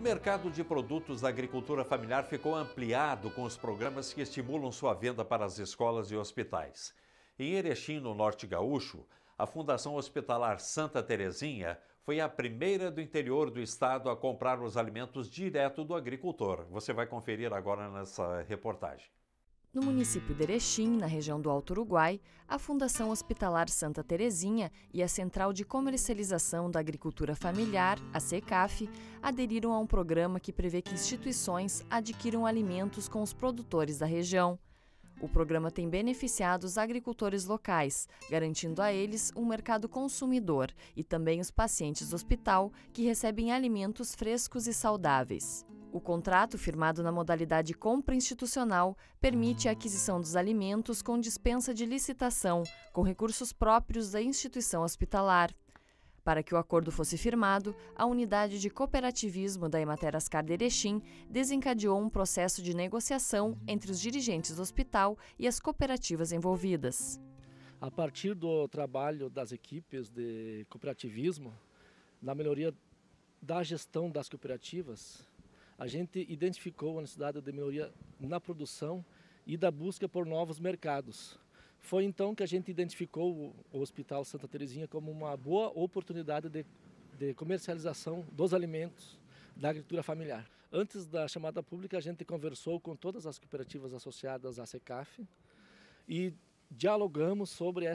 mercado de produtos da agricultura familiar ficou ampliado com os programas que estimulam sua venda para as escolas e hospitais. Em Erechim, no Norte Gaúcho, a Fundação Hospitalar Santa Terezinha foi a primeira do interior do estado a comprar os alimentos direto do agricultor. Você vai conferir agora nessa reportagem. No município de Erechim, na região do Alto Uruguai, a Fundação Hospitalar Santa Terezinha e a Central de Comercialização da Agricultura Familiar, a CECAF, aderiram a um programa que prevê que instituições adquiram alimentos com os produtores da região. O programa tem beneficiado os agricultores locais, garantindo a eles um mercado consumidor e também os pacientes do hospital, que recebem alimentos frescos e saudáveis. O contrato, firmado na modalidade compra institucional, permite a aquisição dos alimentos com dispensa de licitação, com recursos próprios da instituição hospitalar. Para que o acordo fosse firmado, a unidade de cooperativismo da Emater Ascar de Erechim desencadeou um processo de negociação entre os dirigentes do hospital e as cooperativas envolvidas. A partir do trabalho das equipes de cooperativismo, na melhoria da gestão das cooperativas, a gente identificou a necessidade de melhoria na produção e da busca por novos mercados. Foi então que a gente identificou o Hospital Santa Terezinha como uma boa oportunidade de comercialização dos alimentos da agricultura familiar. Antes da chamada pública, a gente conversou com todas as cooperativas associadas à CECAF e dialogamos sobre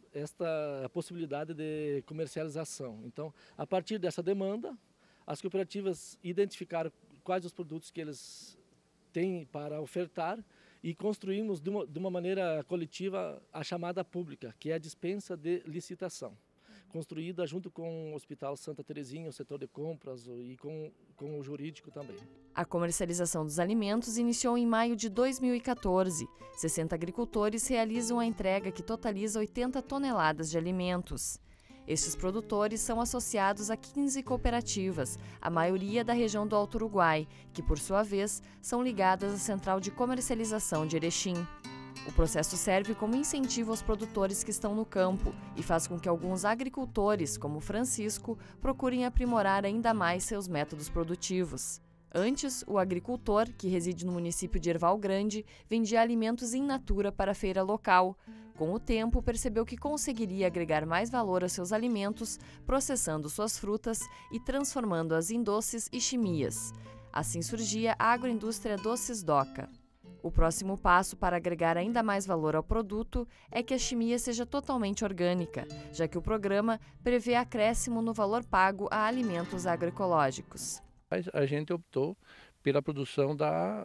esta possibilidade de comercialização. Então, a partir dessa demanda, as cooperativas identificaram quais os produtos que eles têm para ofertar e construímos de uma maneira coletiva a chamada pública, que é a dispensa de licitação, construída junto com o Hospital Santa Terezinha, o setor de compras e com o jurídico também. A comercialização dos alimentos iniciou em maio de 2014. 60 agricultores realizam a entrega que totaliza 80 toneladas de alimentos. Estes produtores são associados a 15 cooperativas, a maioria da região do Alto Uruguai, que, por sua vez, são ligadas à Central de Comercialização de Erechim. O processo serve como incentivo aos produtores que estão no campo e faz com que alguns agricultores, como Francisco, procurem aprimorar ainda mais seus métodos produtivos. Antes, o agricultor, que reside no município de Erval Grande, vendia alimentos in natura para a feira local. Com o tempo, percebeu que conseguiria agregar mais valor a seus alimentos, processando suas frutas e transformando-as em doces e chimias. Assim surgia a agroindústria Doces Doca. O próximo passo para agregar ainda mais valor ao produto é que a chimia seja totalmente orgânica, já que o programa prevê acréscimo no valor pago a alimentos agroecológicos. A gente optou pela produção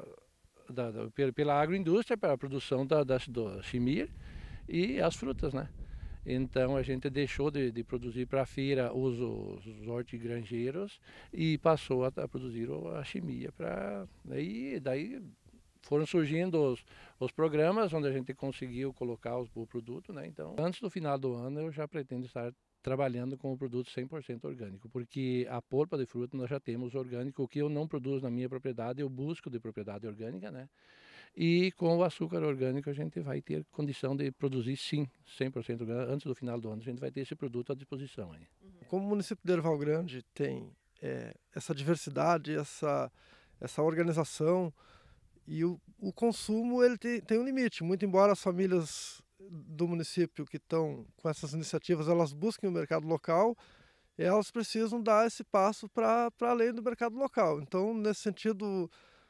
pela agroindústria, pela produção da chimia e as frutas, né? Então a gente deixou de produzir para a feira os hortigranjeiros e passou a produzir a chimia. Daí foram surgindo os programas onde a gente conseguiu colocar o produto, né? Então, antes do final do ano eu já pretendo estar trabalhando com o produto 100% orgânico, porque a polpa de fruta nós já temos orgânico. O que eu não produzo na minha propriedade eu busco de propriedade orgânica, né? E com o açúcar orgânico a gente vai ter condição de produzir sim 100% orgânico. Antes do final do ano a gente vai ter esse produto à disposição aí. Como o município de Erval Grande tem essa diversidade, essa organização e o consumo ele tem um limite, muito embora as famílias do município que estão com essas iniciativas, elas busquem o mercado local, elas precisam dar esse passo para além do mercado local. Então, nesse sentido,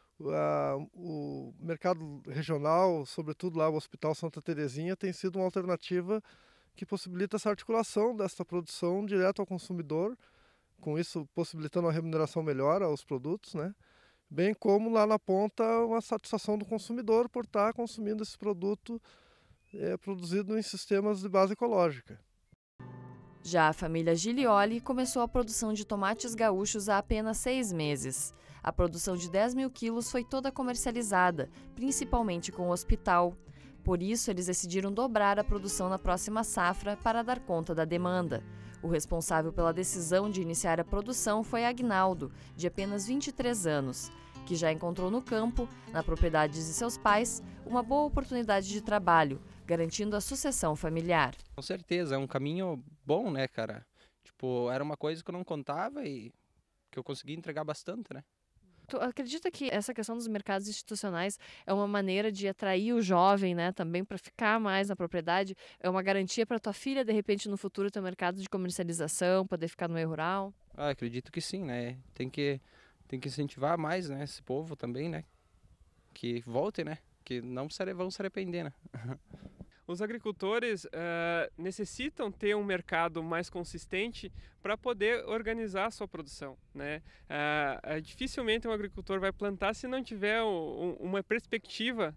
o mercado regional, sobretudo lá o Hospital Santa Terezinha, tem sido uma alternativa que possibilita essa articulação dessa produção direto ao consumidor, com isso possibilitando uma remuneração melhor aos produtos, né? Bem como lá na ponta uma satisfação do consumidor por estar consumindo esse produto produzido em sistemas de base ecológica. Já a família Gilioli começou a produção de tomates gaúchos há apenas 6 meses. A produção de 10 mil quilos foi toda comercializada, principalmente com o hospital. Por isso, eles decidiram dobrar a produção na próxima safra para dar conta da demanda. O responsável pela decisão de iniciar a produção foi Agnaldo, de apenas 23 anos, que já encontrou no campo, na propriedade de seus pais, uma boa oportunidade de trabalho, garantindo a sucessão familiar. Com certeza, é um caminho bom, né, cara? Tipo, era uma coisa que eu não contava e que eu consegui entregar bastante, né? Tu acredita que essa questão dos mercados institucionais é uma maneira de atrair o jovem, né, também para ficar mais na propriedade? É uma garantia para tua filha, de repente, no futuro, ter um mercado de comercialização, poder ficar no meio rural? Acredito que sim, né? Tem que incentivar mais, né, esse povo também, né? Que volte, né? Que não vão se arrepender, né? Os agricultores necessitam ter um mercado mais consistente para poder organizar a sua produção, né? Dificilmente um agricultor vai plantar se não tiver uma perspectiva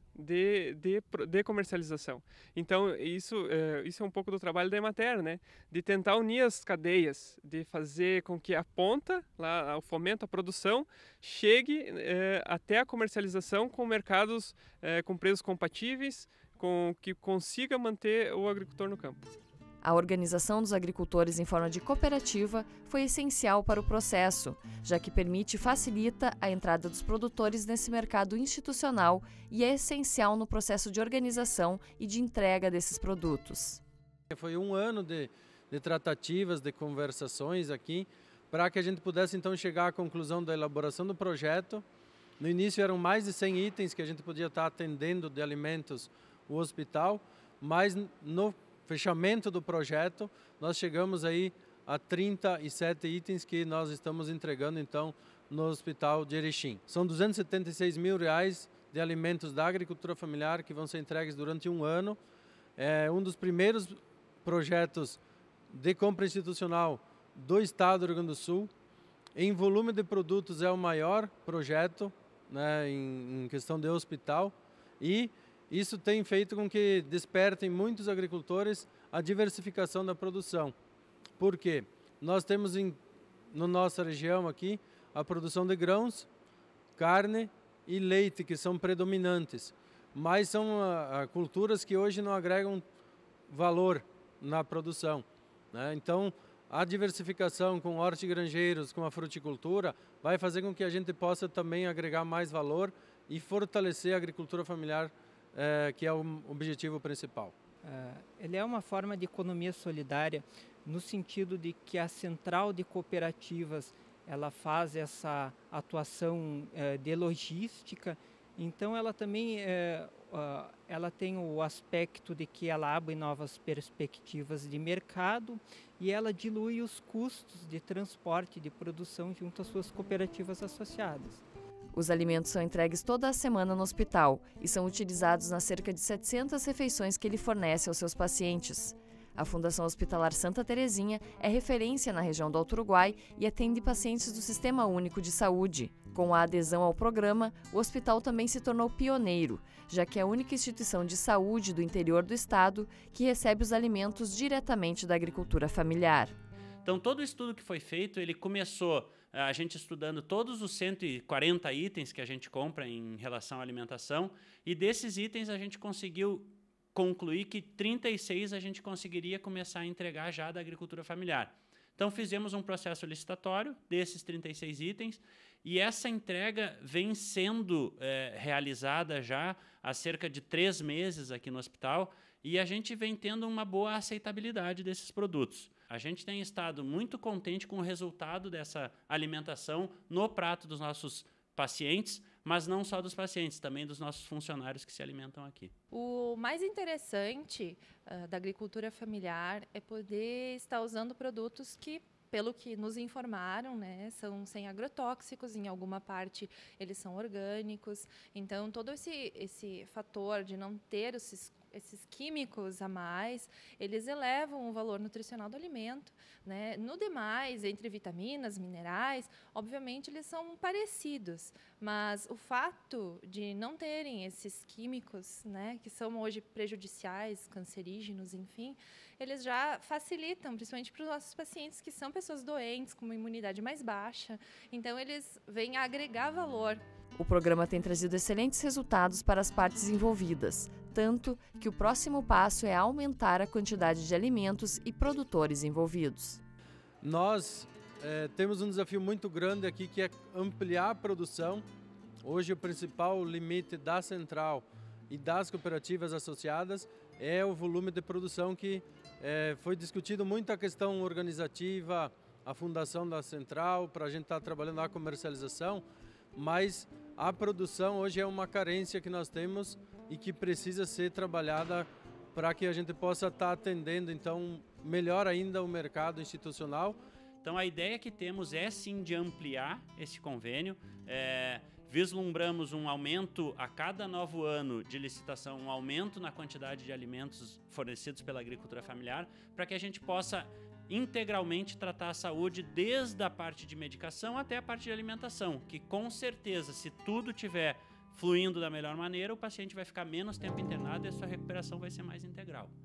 de comercialização. Então isso é um pouco do trabalho da Emater, né? De tentar unir as cadeias, de fazer com que a ponta, lá, o fomento à produção, chegue até a comercialização com mercados com preços compatíveis, com que consiga manter o agricultor no campo. A organização dos agricultores em forma de cooperativa foi essencial para o processo, já que permite e facilita a entrada dos produtores nesse mercado institucional e é essencial no processo de organização e de entrega desses produtos. Foi um ano de tratativas, de conversações aqui, para que a gente pudesse então chegar à conclusão da elaboração do projeto. No início eram mais de 100 itens que a gente podia estar atendendo de alimentos o hospital, mas no fechamento do projeto nós chegamos aí a 37 itens que nós estamos entregando então no Hospital de Erechim. São R$276 mil de alimentos da agricultura familiar que vão ser entregues durante um ano. É um dos primeiros projetos de compra institucional do estado do Rio Grande do Sul. Em volume de produtos é o maior projeto, né, em questão de hospital, e isso tem feito com que despertem muitos agricultores a diversificação da produção. Por quê? Nós temos na nossa região aqui a produção de grãos, carne e leite, que são predominantes, mas são culturas que hoje não agregam valor na produção, né? Então, a diversificação com hortigranjeiros, com a fruticultura, vai fazer com que a gente possa também agregar mais valor e fortalecer a agricultura familiar, que é o objetivo principal. Ele é uma forma de economia solidária no sentido de que a central de cooperativas ela faz essa atuação de logística, então ela também ela tem o aspecto de que ela abre novas perspectivas de mercado e ela dilui os custos de transporte de produção junto às suas cooperativas associadas. Os alimentos são entregues toda a semana no hospital e são utilizados nas cerca de 700 refeições que ele fornece aos seus pacientes. A Fundação Hospitalar Santa Terezinha é referência na região do Alto Uruguai e atende pacientes do Sistema Único de Saúde. Com a adesão ao programa, o hospital também se tornou pioneiro, já que é a única instituição de saúde do interior do estado que recebe os alimentos diretamente da agricultura familiar. Então, todo o estudo que foi feito, ele começou a gente estudando todos os 140 itens que a gente compra em relação à alimentação, e desses itens a gente conseguiu concluir que 36 a gente conseguiria começar a entregar já da agricultura familiar. Então, fizemos um processo licitatório desses 36 itens, e essa entrega vem sendo realizada já há cerca de 3 meses aqui no hospital, e a gente vem tendo uma boa aceitabilidade desses produtos. A gente tem estado muito contente com o resultado dessa alimentação no prato dos nossos pacientes, mas não só dos pacientes, também dos nossos funcionários que se alimentam aqui. O mais interessante da agricultura familiar é poder estar usando produtos que, pelo que nos informaram, né, são sem agrotóxicos, em alguma parte eles são orgânicos. Então, todo esse fator de não ter esses químicos a mais, eles elevam o valor nutricional do alimento, né? No demais, entre vitaminas, minerais, obviamente eles são parecidos, mas o fato de não terem esses químicos, né, que são hoje prejudiciais, cancerígenos, enfim, eles já facilitam, principalmente para os nossos pacientes que são pessoas doentes, com uma imunidade mais baixa, então eles vêm a agregar valor. O programa tem trazido excelentes resultados para as partes envolvidas, tanto que o próximo passo é aumentar a quantidade de alimentos e produtores envolvidos. Nós temos um desafio muito grande aqui, que é ampliar a produção. Hoje o principal limite da central e das cooperativas associadas é o volume de produção, que foi discutido muito a questão organizativa, a fundação da central, para a gente estar trabalhando na comercialização, mas a produção hoje é uma carência que nós temos e que precisa ser trabalhada para que a gente possa estar atendendo, então, melhor ainda o mercado institucional. Então a ideia que temos é sim de ampliar esse convênio, vislumbramos um aumento a cada novo ano de licitação, um aumento na quantidade de alimentos fornecidos pela agricultura familiar, para que a gente possa integralmente tratar a saúde desde a parte de medicação até a parte de alimentação, que com certeza, se tudo tiver fluindo da melhor maneira, o paciente vai ficar menos tempo internado e a sua recuperação vai ser mais integral.